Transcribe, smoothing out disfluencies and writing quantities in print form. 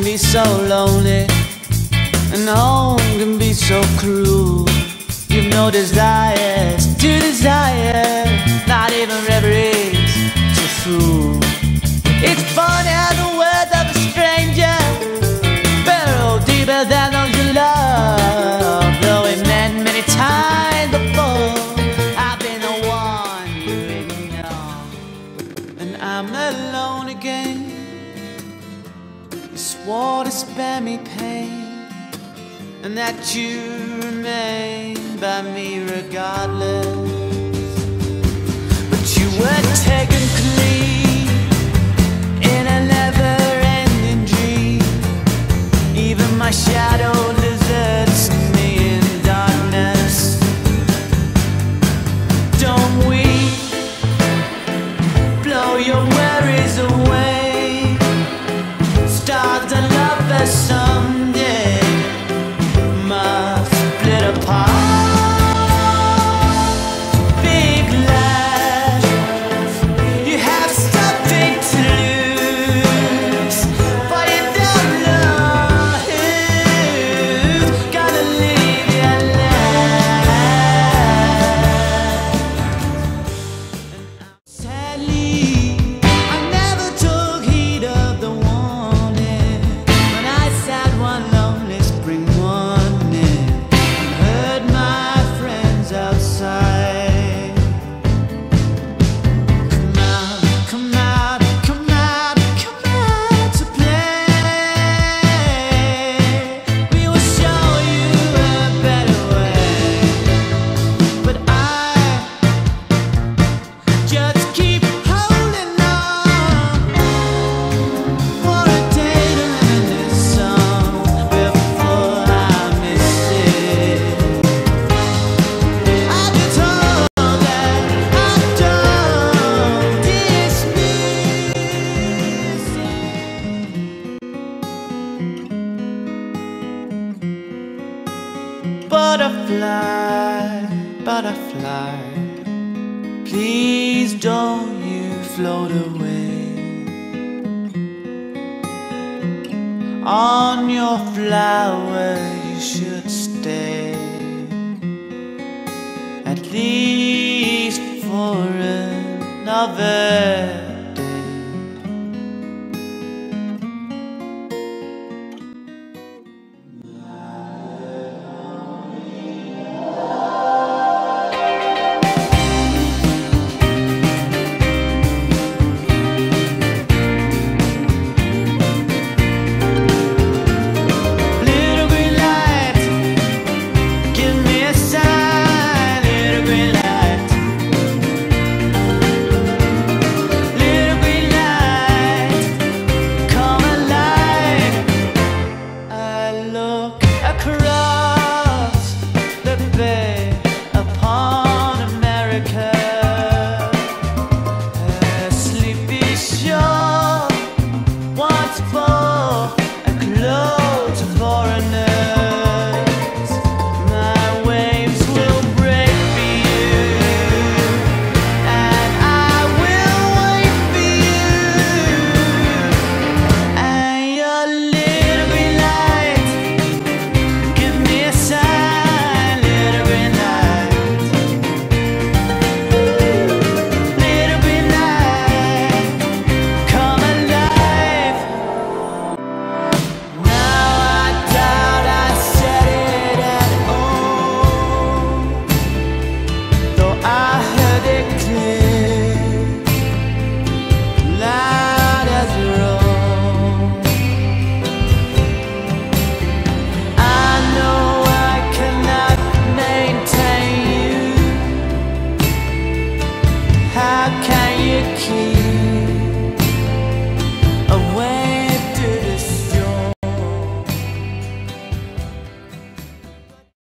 be so lonely, and home can be so cruel. You've no desires to desire, not even reveries to fool. It's funny how the words of a stranger burrow deeper than those you love. Though it meant many times before, I've been the one you ignore, and I'm alone again. You swore to spare me pain, and that you remain by me regardless. But you were taken clean in a never-ending dream. Even my shadow deserts me in darkness. Don't weep, blow your worries away. Start to love us someday. Must split apart. Big lad, you have something to lose, but you don't know who's gonna leave your life. Sadly, I never took heed of the warning when I sat one lonely spring morning and heard my friends outside. Come out, come out, come out, come out to play. We will show you a better way. But I just keep holding on for a day to learn this song before I miss it. I've been told that I don't dismiss it. Butterfly, butterfly, please don't you float away. On your flower you should stay, at least for another